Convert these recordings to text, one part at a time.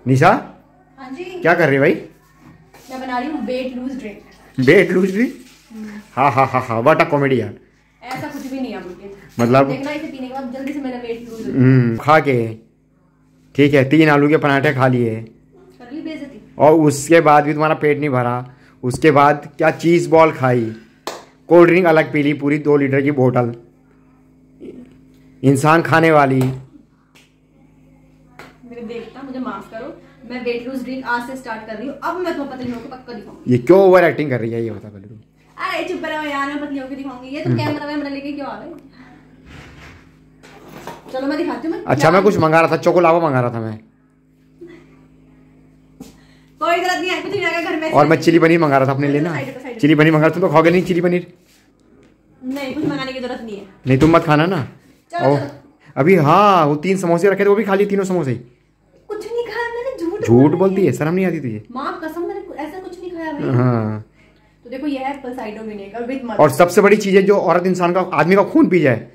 निशा हाँ जी, क्या कर रही है भाई? मैं बना रही हूँ weight lose drink. Weight lose drink? हाँ हाँ हाँ हाँ, व्हाट अ कॉमेडी यार। ऐसा कुछ भी नहीं है मुझे, मतलब देखना इसे पीने के बाद जल्दी से मेरा वेट लूज हो खा के ठीक है 3 आलू के पराठे खा लिए कर ली बेइज्जती। और उसके बाद भी तुम्हारा पेट नहीं भरा। उसके बाद क्या चीज़ बॉल खाई, कोल्ड ड्रिंक अलग पी ली पूरी 2 लीटर की बोतल। इंसान खाने वाली। मेरे देखता, मुझे माफ करो, मैं वेट लूज ड्रिंक आज से स्टार्ट कर रही हूँ। अब मैं तो पतली होकर पक्का दिखाऊंगी। ये क्यों ओवर एक्टिंग कर रही है ये बता पहले तुम। अरे चुप रहो यार, मैं पतली होकर दिखाऊंगी। ये तो कैमरा वैमरा लेके क्यों आ रहे हो? चलो मैं दिखाती हूँ। अच्छा मैं कुछ मंगा रहा था, चोको लावा मंगा रहा था मैं। कोई गलत नहीं है, कुछ नहीं आएगा घर में। और मैं चिली पनीर मंगा रहा था अपने लिए ना। चिली पनीर मंगा, तुम तो खाओगे नहीं चिली पनीर? नहीं, कुछ मंगाने की जरूरत नहीं है। नहीं तुम मत खाना ना। चलो अभी हाँ वो 3 समोसे रखे थे, वो भी खा लिए तीनों समोसे। कुछ नहीं खाया मैंने, झूठ बोलती है, शर्म नहीं आती तुझे? माँ कसम, मैंने ऐसा कुछ नहीं खाया भाई। हाँ तो देखो ये है apple cider vinegar with mother. और सबसे बड़ी चीज है जो औरत इंसान का, आदमी का खून पी जाए।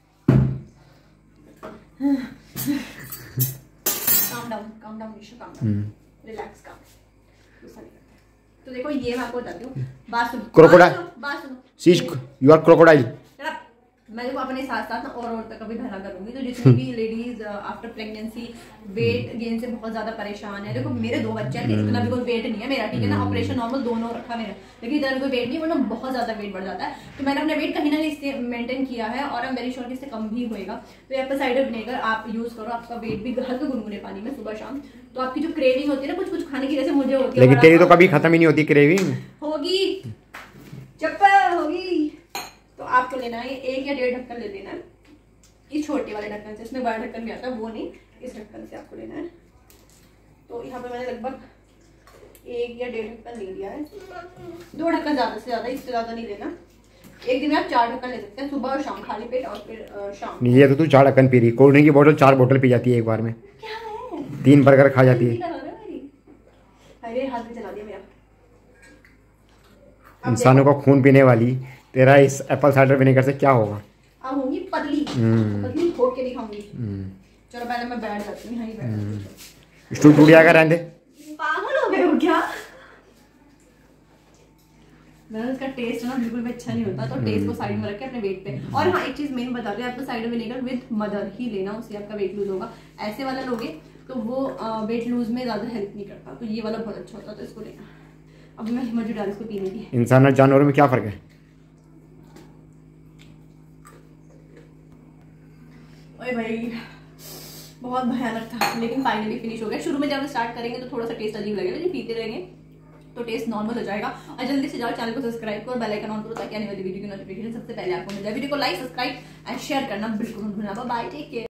काम डाउन निशा, काम डाउन, रिलैक्स, काम। तो देखो ये मैं आपको बताती हूँ, बात सुनो। क्रोकोडाइल, बात सुनो। शीश यू आर क्रोकोडाइल। मैं देखो अपने साथ साथ ना और तक का भी भला करूंगी। तो जितनी भी ladies after pregnancy weight gain से बहुत ज्यादा परेशान है, देखो मेरे 2 बच्चे हैं, इतना भी कोई वेट नहीं है मेरा, ठीक है ना। ऑपरेशन नॉर्मल दोनों रखा मेरा, लेकिन इतना भी कोई वेट नहीं, वरना बहुत ज्यादा वेट बढ़ जाता है। तो मैंने अपना वेट कहीं ना कहीं इससे मेंटेन किया है और आई एम वेरी श्योर कि इससे कम भी होएगा। तो एप्पल साइडर विनेगर आप यूज करो, आपका वेट भी हल्के गुनगुने पानी में सुबह शाम। तो आपकी जो क्रेविंग होती है ना कुछ कुछ खाने की, जैसे मुझे होती है, लेकिन तेरी तो कभी खत्म ही नहीं होती क्रेविंग। होगी, चप्पल होगी। तो आपको लेना है 1 या 1.5 ढक्कन ले लेना है, इस छोटे वाले ढक्कन से। इसमें बड़ा ढक्कन भी आता है, वो नहीं, इस ढक्कन से आपको लेना है। तो यहाँ पे मैंने लगभग 1 या 1.5 ढक्कन ले लिया है। 2 ढक्कन ज्यादा से ज्यादा, इससे ज्यादा नहीं लेना। एक दिन में आप 4 ढक्कन ले सकते हैं, सुबह और शाम खाली पेट, और फिर शाम। ये तो तू 4 ढक्कन पी रही, कोल्ड ड्रिंक की बोतल 4 बोतल पी जाती है एक बार में। क्या है? 3 बर्गर खा जाती है। अरे हाथ में चला दिया मेरा। इंसानों का खून पीने वाली तेरा इस एप्पल साइडर विनेगर से क्या होगा? अब होंगी पतली, पतली ठोक के दिखाऊंगी। चलो पहले मैं बैठ जाती हूँ, यहीं बैठ। स्टूल टूट जाएगा, रहने दे। पागल हो गए हो क्या? इसका टेस्ट ना बिल्कुल भी अच्छा नहीं होता, तो टेस्ट को साइड में रख के अपने वेट पे। और हाँ एक चीज मेन बता रही हूँ, आपको साइडर विनेगर विद मदर ही लेना, उससे आपका वेट लूज होगा। ऐसे वाला लोगे तो वो वेट लूज में ज्यादा हेल्प नहीं करता, तो ये वाला बहुत अच्छा होता है, तो इसको लेना। अब मैं हिम्मत जुटा रही इसको पीने की। इंसान और जानवरों में क्या फर्क है? ओए भाई बहुत भयानक था, लेकिन फाइनली फिनिश हो गया। शुरू में जब स्टार्ट करेंगे तो थोड़ा सा टेस्ट अजीब लगेगा, लेकिन पीते रहेंगे तो टेस्ट नॉर्मल हो जाएगा। और जल्दी से जाओ चैनल को सब्सक्राइब करो, बेल आइकन ऑन करो, ताकि आने वाली वीडियो की नोटिफिकेशन सबसे पहले आपको मिल जाए। वीडियो को लाइक, सब्सक्राइब एंड शेयर करना बिल्कुल मत भूलना। Bye, take care.